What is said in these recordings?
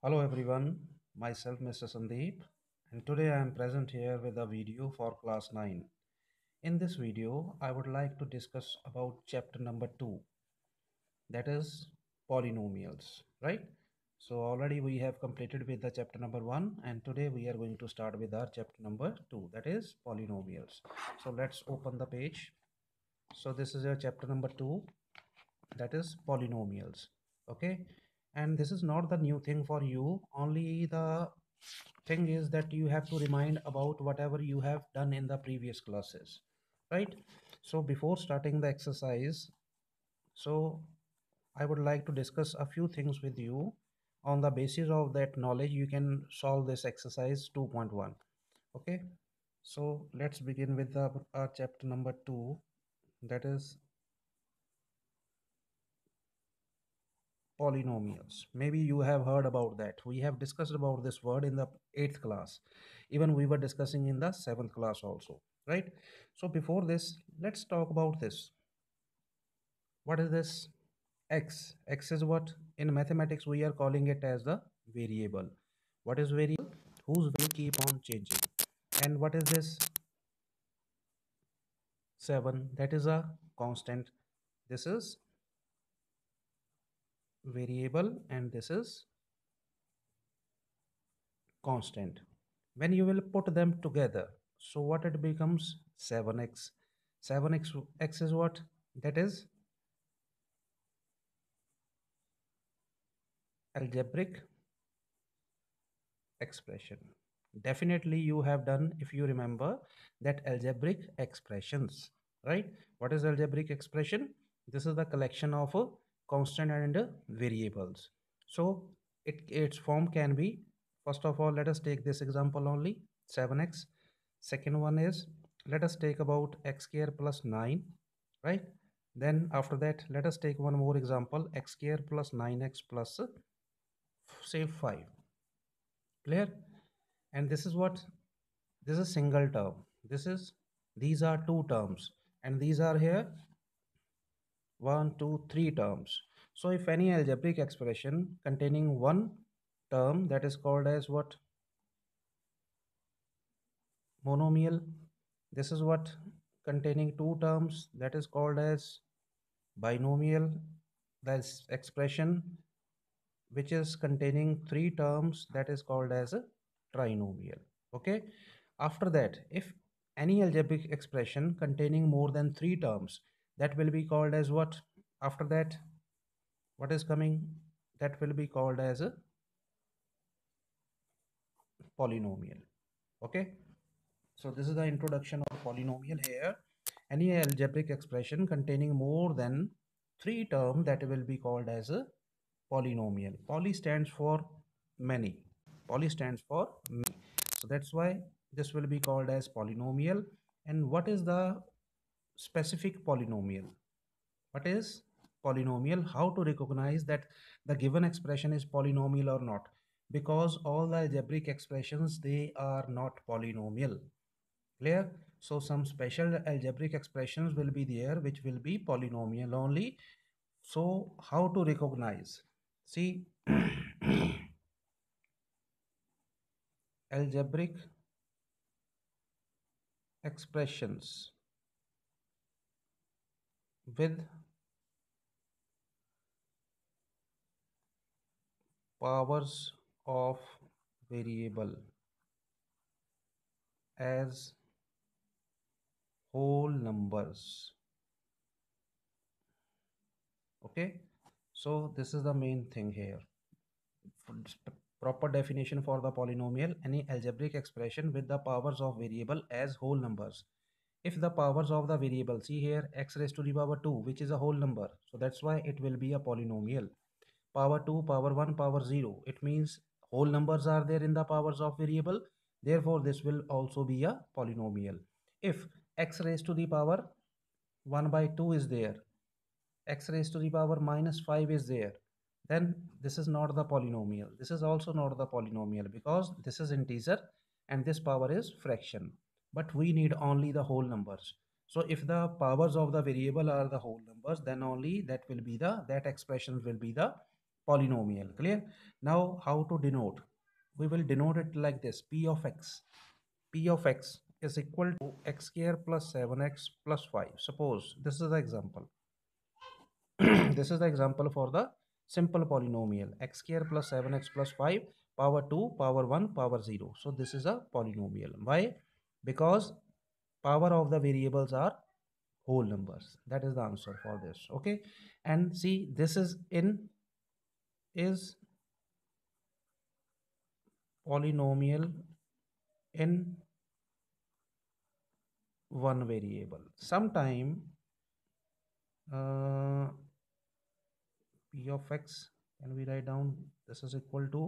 Hello everyone, myself Mr. Sandeep, and today I am present here with a video for class 9. In this video, I would like to discuss about chapter number 2, that is polynomials, right? So already we have completed with the chapter number 1, and today we are going to start with our chapter number 2, that is polynomials. So let's open the page. So this is your chapter number 2, that is polynomials. Okay, and this is not the new thing for you, only the thing is that you have to remind about whatever you have done in the previous classes, right? So before starting the exercise, so I would like to discuss a few things with you. On the basis of that knowledge you can solve this exercise 2.1. Okay, so let's begin with our chapter number 2, that is polynomials. Maybe you have heard about that. We have discussed about this word in the 8th class. Even we were discussing in the 7th class also, right? So before this, let's talk about this. What is this? X. X is what? In mathematics, we are calling it as the variable. What is variable? Whose value keep on changing. And what is this? 7. That is a constant. This is variable and this is constant. When you will put them together, so what it becomes? 7x. 7x is what? That is algebraic expression. Definitely you have done, if you remember, that algebraic expressions, right? What is algebraic expression? This is the collection of constant and variables. So its form can be, first of all, let us take this example only, 7x. Second one is, let us take about x square plus 9, right? Then after that, let us take one more example, x square plus 9x plus say 5. Clear? And this is what? This is single term. This is, these are two terms, and these are here one, two, three terms. So if any algebraic expression containing one term, that is called as what? Monomial. This is what? Containing two terms, that is called as binomial. That's expression which is containing three terms, that is called as a trinomial. Okay, after that, if any algebraic expression containing more than three terms, that will be called as what? After that, what is coming? That will be called as a polynomial. Okay, so this is the introduction of polynomial here. Any algebraic expression containing more than three terms, that will be called as a polynomial. Poly stands for many. Poly stands for many. So that's why this will be called as polynomial. And what is the specific polynomial? What is polynomial? How to recognize that the given expression is polynomial or not? Because all the algebraic expressions, they are not polynomial. Clear? So some special algebraic expressions will be there which will be polynomial only. So how to recognize? See, algebraic expressions with powers of variable as whole numbers. Okay, so this is the main thing here. Proper definition for the polynomial: any algebraic expression with the powers of variable as whole numbers. If the powers of the variable, see here, x raised to the power 2, which is a whole number, so that's why it will be a polynomial. Power 2, power 1, power 0, it means whole numbers are there in the powers of variable, therefore this will also be a polynomial. If x raised to the power 1 by 2 is there, x raised to the power minus 5 is there, then this is not the polynomial. This is also not the polynomial because this is integer and this power is fraction, but we need only the whole numbers. So if the powers of the variable are the whole numbers, then only that will be the, that expression will be the polynomial. Clear? Now how to denote? We will denote it like this: p of x. P of x is equal to x square plus 7x plus 5. Suppose this is the example. This is the example for the simple polynomial: x square plus 7x plus 5 power 2 power 1 power 0. So this is a polynomial. Why? Because power of the variables are whole numbers. That is the answer for this. Okay, and see, this is polynomial in one variable. Sometime uh, p of x, can we write down, this is equal to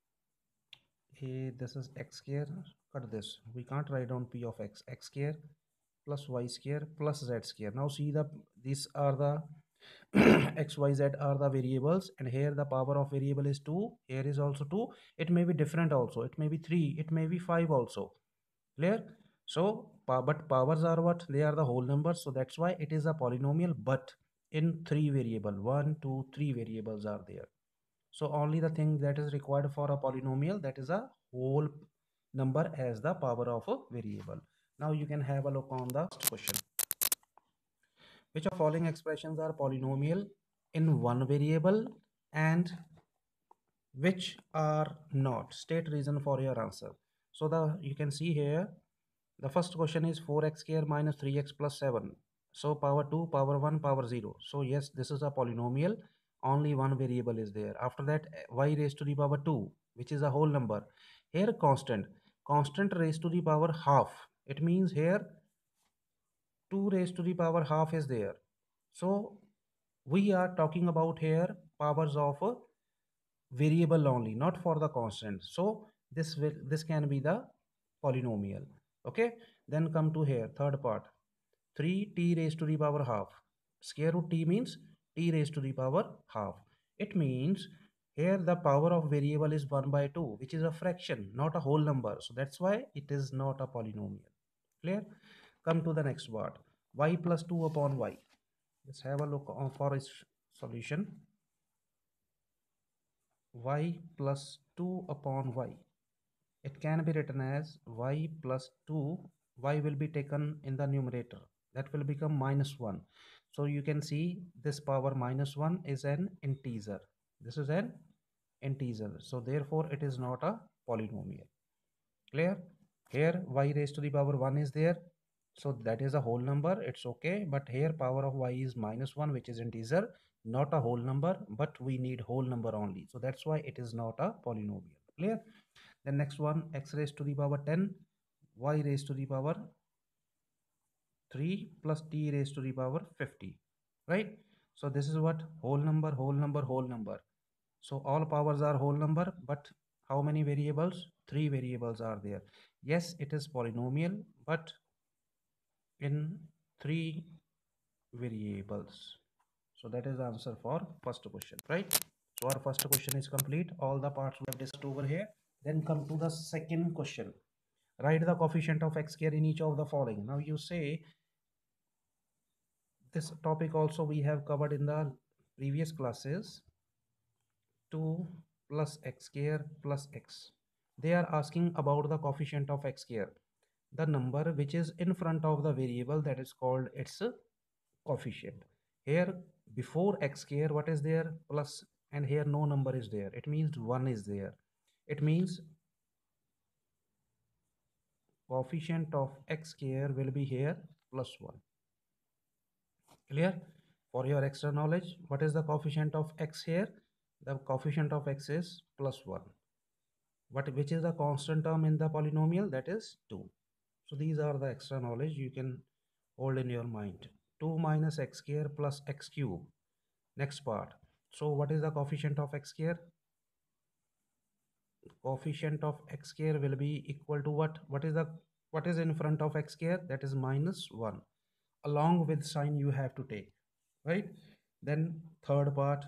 a, this is x square, cut this, we can't write down p of x square plus y square plus z square. Now see, these are the x y z are the variables, and here the power of variable is 2, here is also 2. It may be different also, it may be 3, it may be 5 also. Clear? So but powers are what? They are the whole numbers, so that's why it is a polynomial, but in three variable, 1 2 3 variables are there. So only the thing that is required for a polynomial, that is a whole number as the power of a variable. Now you can have a look on the question. Which of following expressions are polynomial in one variable and which are not? State reason for your answer. So you can see here, the first question is 4x square minus 3x plus 7. So power 2, power 1, power 0. So yes, this is a polynomial. Only one variable is there. After that, y raised to the power 2, which is a whole number. Here constant. Constant raised to the power half. It means here 2 raised to the power half is there. So we are talking about here powers of a variable only, not for the constant. So this can be the polynomial. Okay, then come to here, third part, 3t raised to the power half. Square root t means t raised to the power half. It means here the power of variable is 1 by 2, which is a fraction, not a whole number. So that's why it is not a polynomial. Clear? Come to the next part, y plus 2 upon y. Let's have a look for its solution. Y plus 2 upon y. It can be written as y plus 2. Y will be taken in the numerator. That will become minus 1. So you can see this power minus 1 is an integer. This is an integer. So therefore it is not a polynomial. Clear? Here y raised to the power 1 is there. So that is a whole number. It's okay. But here power of y is minus 1, which is integer, not a whole number, but we need whole number only. So that's why it is not a polynomial. Clear? The next one, x raised to the power 10, y raised to the power 3 plus t raised to the power 50. Right? So this is what? Whole number, whole number, whole number. So all powers are whole number, but how many variables? 3 variables are there. Yes, it is polynomial, but in 3 variables. So that is the answer for first question, right? So our first question is complete. All the parts we have discussed over here. Then come to the second question. Write the coefficient of x square in each of the following. Now you say, this topic also we have covered in the previous classes. 2 plus x square plus x. They are asking about the coefficient of x square. The number which is in front of the variable, that is called its coefficient. Here before x square what is there? Plus, and here no number is there. It means 1 is there. It means coefficient of x square will be here plus 1. Clear? For your extra knowledge, what is the coefficient of x here? The coefficient of x is plus 1. Which is the constant term in the polynomial? That is 2. So these are the extra knowledge you can hold in your mind. 2 minus x square plus x cube. Next part. So what is the coefficient of x square? Coefficient of x square will be equal to what? What is in front of x square? That is minus 1. Along with sign you have to take, right? Then third part,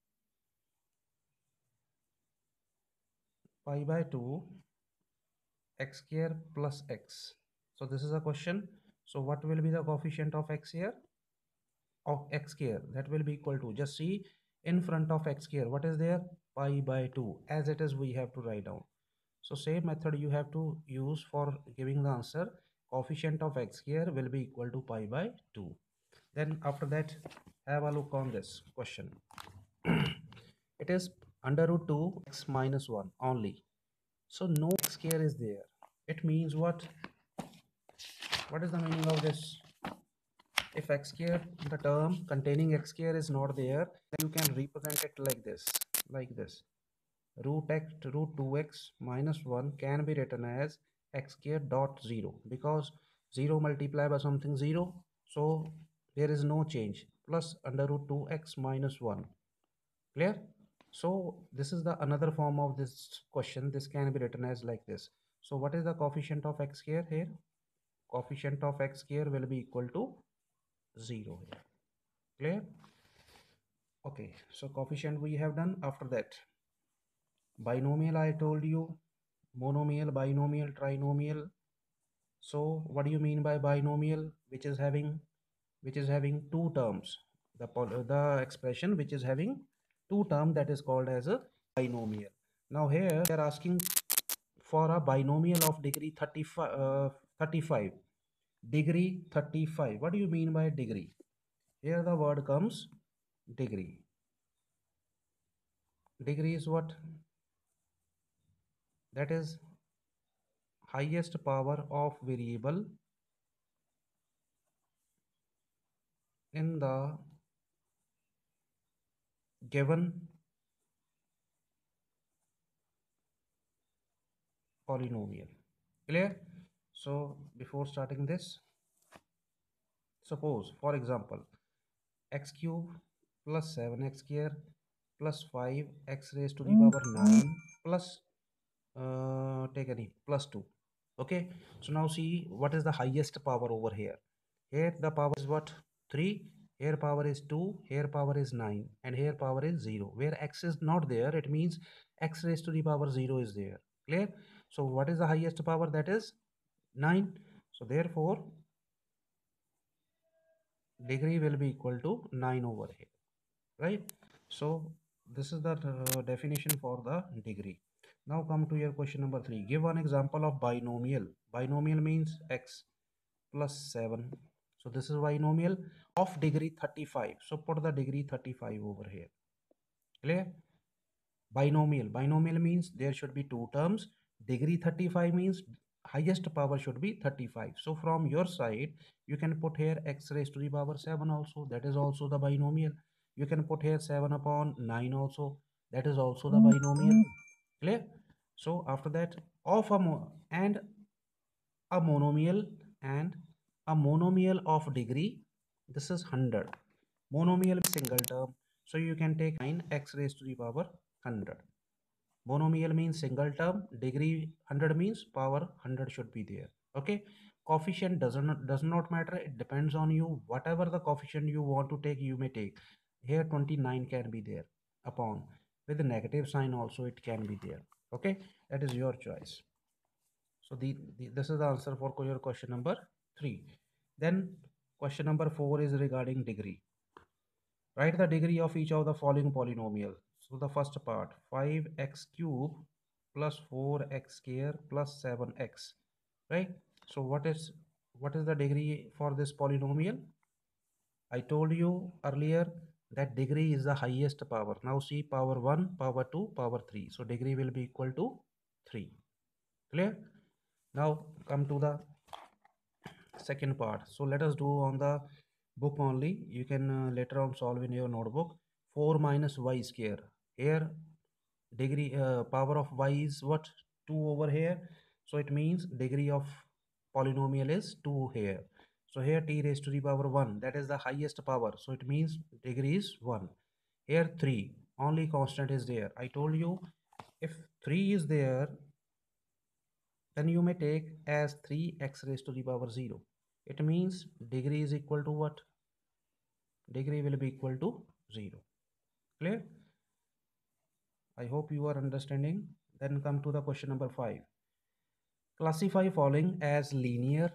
pi by 2 x square plus x. So this is a question. So what will be the coefficient of x here? Of x square, that will be equal to, just see, In front of x square, what is there? Pi by 2. As it is, we have to write down. So same method you have to use for giving the answer. Coefficient of x square will be equal to pi by 2. Then after that, have a look on this question. It is under root 2 x minus 1 only. So no x square is there. It means what? What is the meaning of this? If x square, the term containing x square is not there, then you can represent it like this. Root 2x minus 1 can be written as x square dot 0, because 0 multiplied by something 0, so there is no change, plus under root 2x minus 1. Clear? So this is the another form of this question. This can be written as like this. So what is the coefficient of x square here? Coefficient of x square will be equal to 0 here. Clear? Okay, so coefficient we have done. After that, binomial I told you, monomial, binomial, trinomial. So what do you mean by binomial? Which is having two terms. The expression which is having two terms, that is called as a binomial. Now here they are asking for a binomial of degree 35. Degree 35. What do you mean by degree? Here the word comes degree. Degree is what? That is highest power of variable in the given polynomial. Clear? So before starting this, suppose for example x cube plus 7x square plus 5x raised to the power 9 plus take any plus 2. Okay, so now see what is the highest power over here. Here the power is what? 3. Here power is 2. Here power is 9. And here power is 0. Where x is not there, it means x raised to the power 0 is there. Clear? So what is the highest power? That is 9. So therefore degree will be equal to 9 over here. Right? So this is the definition for the degree. Now come to your question number 3. Give one example of binomial. Binomial means x plus 7. So this is binomial of degree 35. So put the degree 35 over here. Clear? Binomial means there should be two terms. Degree 35 means highest power should be 35. So from your side, you can put here x raised to the power 7 also. That is also the binomial. You can put here 7 upon 9 also. That is also the binomial. Clear? So after that, of and a monomial and a monomial of degree, this is 100. Monomial is single term, so you can take 9x raised to the power 100. Monomial means single term, degree 100 means power 100 should be there. Okay, coefficient does not matter, it depends on you. Whatever the coefficient you want to take, you may take. Here 29 can be there upon, with the negative sign also it can be there. Okay, that is your choice. So this is the answer for your question number 3. Then question number 4 is regarding degree. Write the degree of each of the following polynomial. So the first part, 5x cube plus 4x square plus 7x. Right? So what is the degree for this polynomial? I told you earlier that degree is the highest power. Now see power 1, power 2, power 3. So degree will be equal to 3. Clear? Now come to the second part. So let us do on the book only. You can later on solve in your notebook. 4 minus y square. Here degree power of y is what? 2 over here. So it means degree of polynomial is 2 here. So here t raised to the power 1, that is the highest power. So it means degree is 1. Here 3, only constant is there. I told you if 3 is there, then you may take as 3x raised to the power 0. It means degree is equal to what? Degree will be equal to 0. Clear? I hope you are understanding. Then come to the question number 5. Classify following as linear,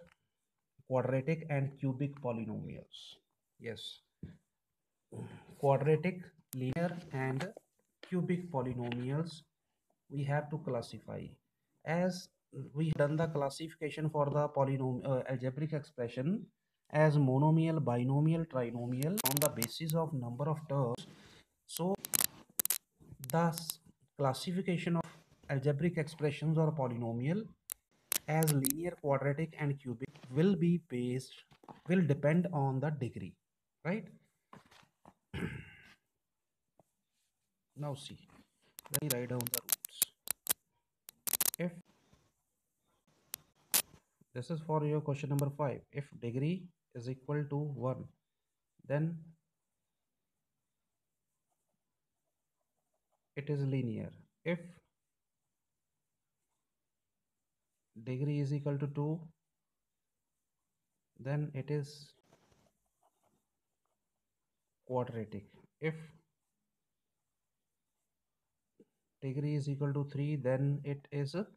quadratic and cubic polynomials. Yes. Quadratic linear and cubic polynomials we have to classify. As we have done the classification for the algebraic expression as monomial, binomial, trinomial on the basis of number of terms. So thus classification of algebraic expressions or polynomial as linear, quadratic and cubic will depend on the degree, right? Now see, let me write down the rules. If this is for your question number 5, if degree is equal to 1, then it is linear. If degree is equal to 2, then it is quadratic. If degree is equal to 3, then it is a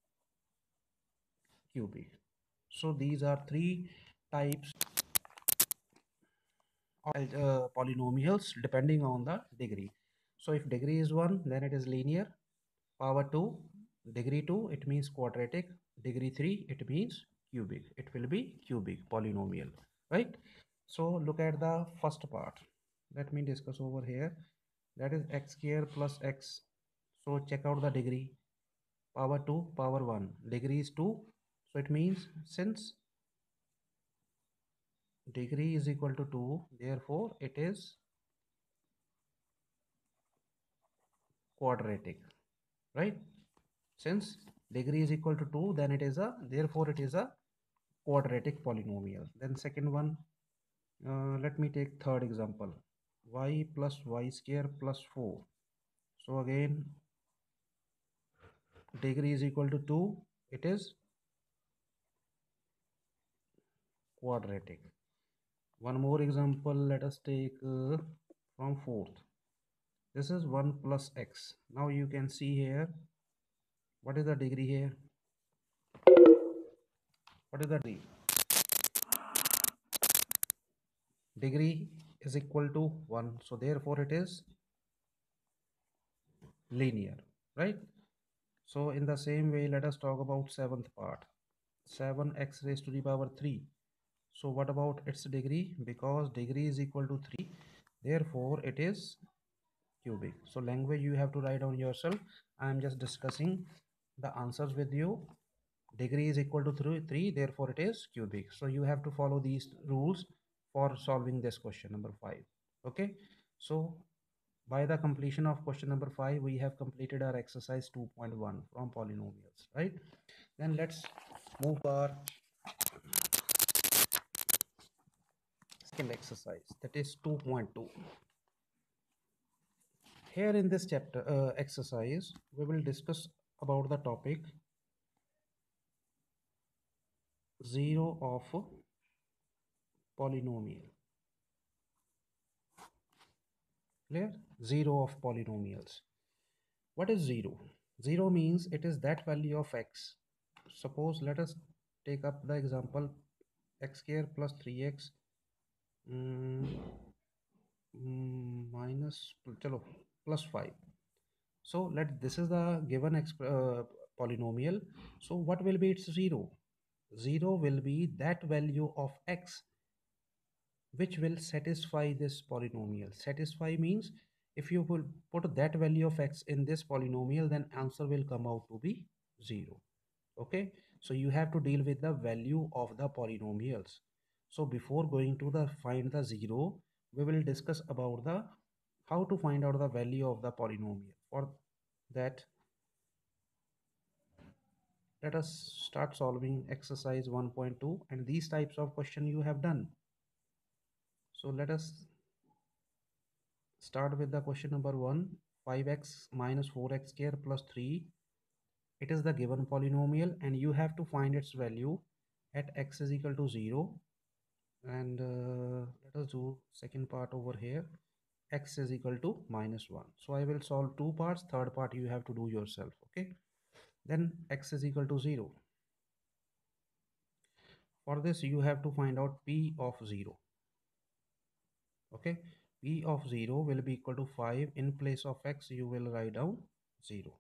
cubic. So these are three types of polynomials depending on the degree. So if degree is 1, then it is linear. Power 2, degree 2, it means quadratic. Degree 3, it means cubic. It will be cubic polynomial, right? So look at the first part. Let me discuss over here. That is x square plus x. So check out the degree. Power 2, power 1. Degree is 2. So it means since degree is equal to 2, therefore it is quadratic, right? Since degree is equal to 2, then it is a, therefore it is a quadratic polynomial. Then second one, let me take third example, y plus y square plus 4. So again, degree is equal to 2, it is quadratic. One more example, let us take from fourth. This is 1 plus x. Now you can see here, what is the degree here? What is the degree? Degree is equal to 1. So therefore it is linear, right? So in the same way, let us talk about seventh part. 7x raised to the power 3. So what about its degree? Because degree is equal to 3, therefore it is cubic. So language you have to write down yourself. I am just discussing the answers with you. Degree is equal to 3, therefore it is cubic. So you have to follow these rules for solving this question number 5. Okay, so by the completion of question number 5, we have completed our exercise 2.1 from polynomials, right? Then let's move to our second exercise, that is 2.2. Here in this chapter exercise, we will discuss about the topic zero of polynomial. Clear? Zero of polynomials. What is zero? Zero means it is that value of x. Suppose let us take up the example x square plus 3x minus chalo, plus 5. So let this is the given polynomial. So what will be its zero? Zero will be that value of x which will satisfy this polynomial. Satisfy means if you will put that value of x in this polynomial, then answer will come out to be 0. Okay, so you have to deal with the value of the polynomials. So before going to the find the 0, we will discuss about the how to find out the value of the polynomial. For that, let us start solving exercise 1.2, and these types of question you have done. So let us start with the question number 1. 5x minus 4x square plus 3. It is the given polynomial and you have to find its value at x is equal to 0. And let us do second part over here. X is equal to minus 1. So I will solve two parts. Third part you have to do yourself. Okay. Then x is equal to 0. For this you have to find out p of 0. Okay. P of 0 will be equal to 5. In place of x, you will write down 0.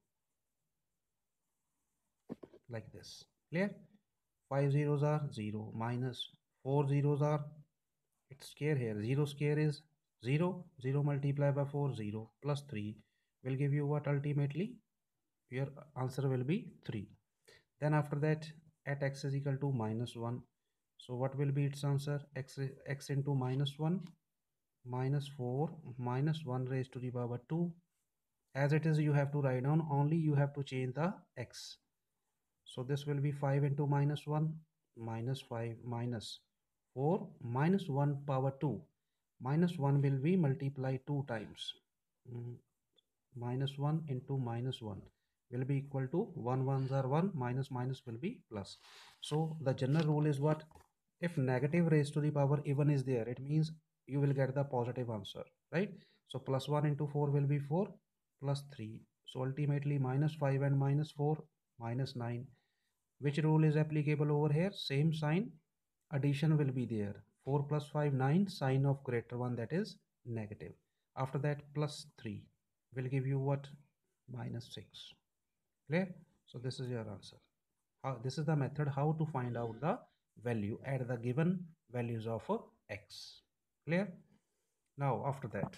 Like this. Clear? 5 zeros are 0 minus 4 zeros are, it's square here. 0 square is 0. 0 multiplied by 4, 0 plus 3 will give you what ultimately? Your answer will be 3. Then after that, at x is equal to minus 1. So what will be its answer? X into minus 1, minus 4, minus 1 raised to the power 2. As it is, you have to write down, only you have to change the x. So this will be 5 into minus 1, minus 5, minus 4, minus 1 power 2. Minus 1 will be multiplied 2 times. Minus 1 into minus 1 will be equal to 1 ones are 1, minus minus will be plus. So the general rule is what? If negative raised to the power even is there, it means you will get the positive answer, right? So plus 1 into 4 will be 4 plus 3. So ultimately minus 5 and minus 4 minus 9. Which rule is applicable over here? Same sign, addition will be there. 4 plus 5 9, sign of greater one, that is negative. After that plus 3 will give you what? Minus 6. Clear? So this is your answer. This is the method how to find out the value at the given values of x. Clear? Now after that,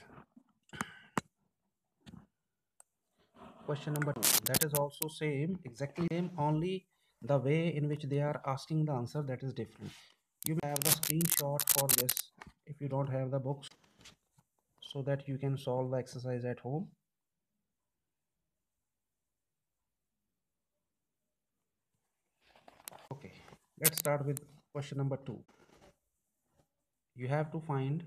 question number 2, that is also same, exactly same, only the way in which they are asking the answer, that is different. You may have the screenshot for this if you don't have the books, so that you can solve the exercise at home. Okay, let's start with question number 2. You have to find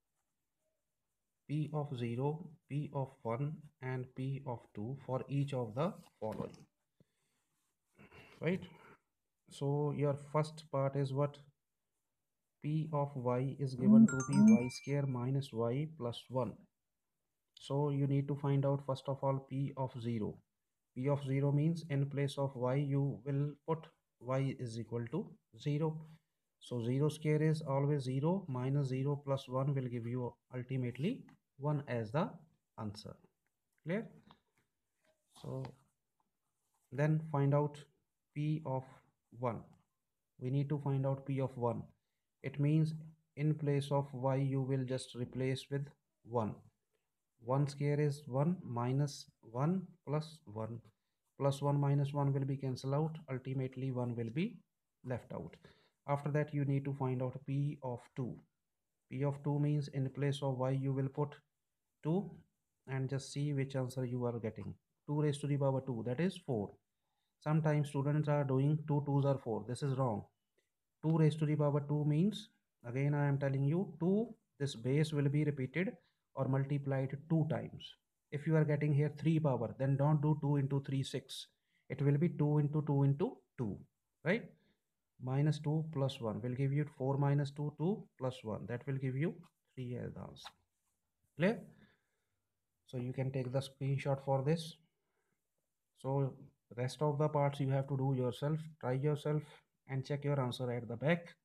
P of 0, P of 1 and P of 2 for each of the following, right? So your first part is what? P of y is given to be y square minus y plus 1. So you need to find out first of all P of 0. P of 0 means in place of y you will put y is equal to 0. So 0 square is always 0, minus 0 plus 1 will give you ultimately 1 as the answer. Clear? So then find out P of 1. We need to find out P of 1. It means in place of y you will just replace with 1. 1 square is 1, minus 1 plus 1. Plus 1 minus 1 will be cancelled out. Ultimately 1 will be left out. After that you need to find out P of 2. P of 2 means in place of y you will put 2 and just see which answer you are getting. 2 raised to the power 2, that is 4. Sometimes students are doing 2 2s are 4. This is wrong. 2 raised to the power 2 means, again I am telling you, 2, this base will be repeated or multiplied 2 times. If you are getting here 3 power, then don't do 2 into 3 6. It will be 2 into 2 into 2, right? Minus 2 plus 1 will give you 4 minus 2, 2 plus 1. That will give you 3 as the answer. Clear? So you can take the screenshot for this. So rest of the parts you have to do yourself. Try yourself and check your answer at the back.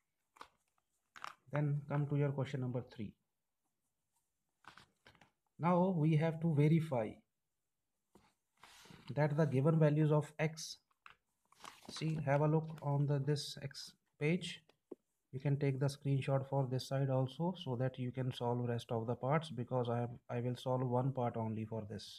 Then come to your question number 3. Now we have to verify that the given values of x, see, have a look on this x page. You can take the screenshot for this side also, so that you can solve rest of the parts, because I will solve one part only for this.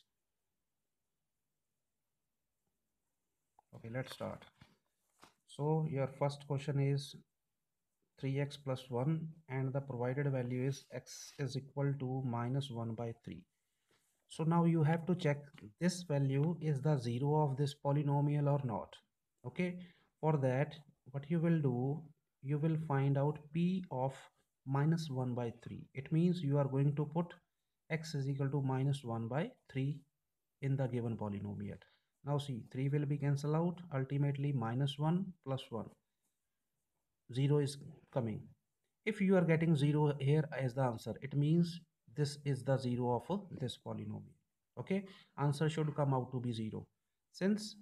Okay, let's start. So your first question is 3x plus 1 and the provided value is x is equal to minus 1 by 3. So now you have to check this value is the 0 of this polynomial or not. Okay, for that what you will do, you will find out P of minus 1 by 3. It means you are going to put x is equal to minus 1 by 3 in the given polynomial. Now see, 3 will be cancelled out, ultimately minus 1 plus 1. 0 is coming. If you are getting 0 here as the answer, it means this is the 0 of this polynomial. Okay, answer should come out to be 0. Since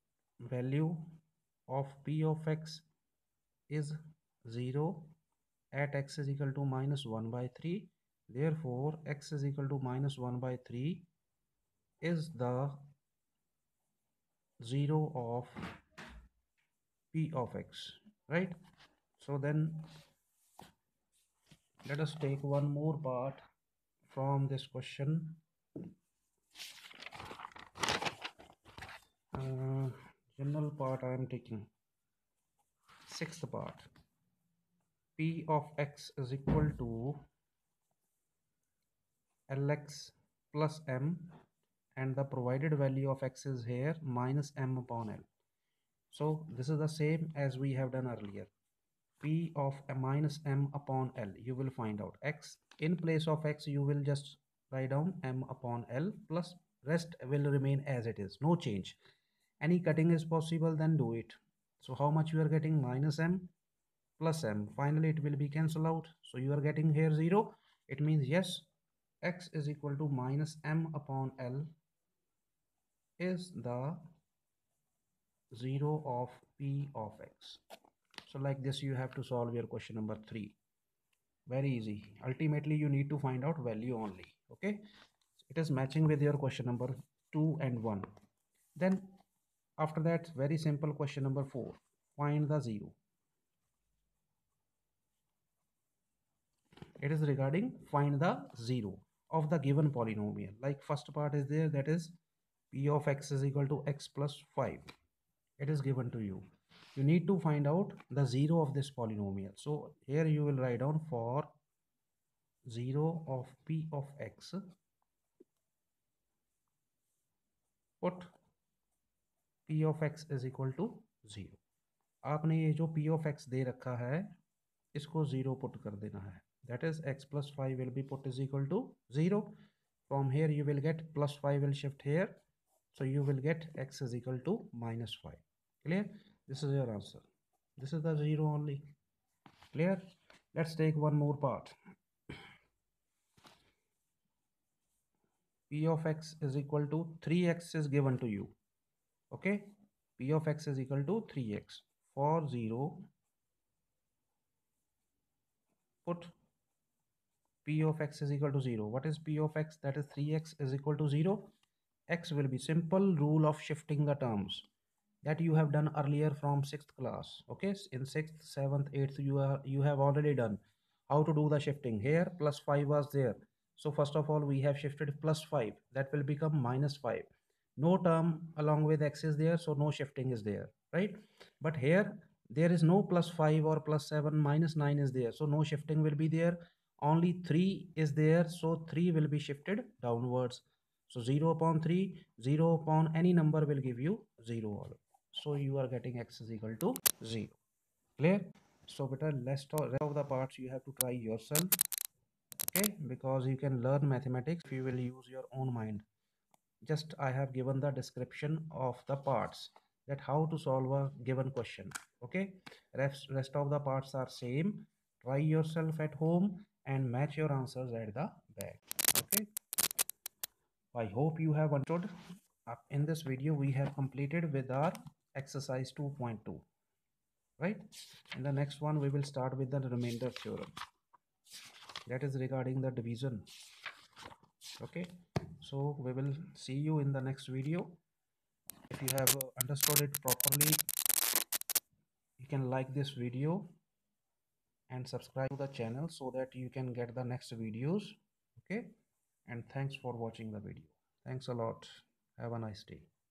value of P of x is 0, at x is equal to minus 1 by 3. Therefore, x is equal to minus 1 by 3 is the 0 of p of x, right? So then let us take one more part from this question. uh, General part I am taking. Sixth part, p of x is equal to lx plus m, and the provided value of x is here minus m upon l. So this is the same as we have done earlier. P of a minus m upon l, you will find out x. In place of x, you will just write down m upon l, plus rest will remain as it is, no change. Any cutting is possible, then do it. So how much you are getting? Minus m plus m. Finally, it will be cancelled out. So you are getting here 0. It means yes, x is equal to minus m upon l is the 0 of p of x. So like this, you have to solve your question number 3. Very easy. Ultimately, you need to find out value only. Okay. It is matching with your question number 2 and 1. Then after that, very simple question number 4. Find the 0. It is regarding find the 0 of the given polynomial. Like first part is there, that is p of x is equal to x plus 5. It is given to you. You need to find out the 0 of this polynomial. So here you will write down for 0 of p of x, put p of x is equal to 0. आपने ये जो p of x दे रखा है इसको 0 put कर देना है. That is x plus 5 will be put is equal to 0. From here you will get plus 5 will shift here. So you will get x is equal to minus 5. Clear? This is your answer. This is the 0 only. Clear? Let's take one more part. P of x is equal to 3x is given to you. Okay? P of x is equal to 3x. For 0, put p of x is equal to 0. What is p of x? That is 3x is equal to 0. X will be simple rule of shifting the terms that you have done earlier from 6th class. Okay, in 6th, 7th, 8th you have already done how to do the shifting. Here plus 5 was there, so first of all we have shifted plus 5, that will become minus 5. No term along with x is there, so no shifting is there, right? But here there is no plus 5 or plus 7, minus 9 is there, so no shifting will be there. Only 3 is there, so 3 will be shifted downwards. So 0 upon 3, 0 upon any number will give you 0 all. So you are getting x is equal to 0. Clear? So better rest of the parts you have to try yourself. Okay, because you can learn mathematics if you will use your own mind. Just I have given the description of the parts, that how to solve a given question. Okay, rest of the parts are same. Try yourself at home and match your answers at the back. Okay, I hope you have understood. In this video we have completed with our exercise 2.2, right? In the next one we will start with the remainder theorem, that is regarding the division. Okay, so we will see you in the next video. If you have understood it properly, you can like this video and subscribe to the channel so that you can get the next videos. Okay, and thanks for watching the video. Thanks a lot. Have a nice day.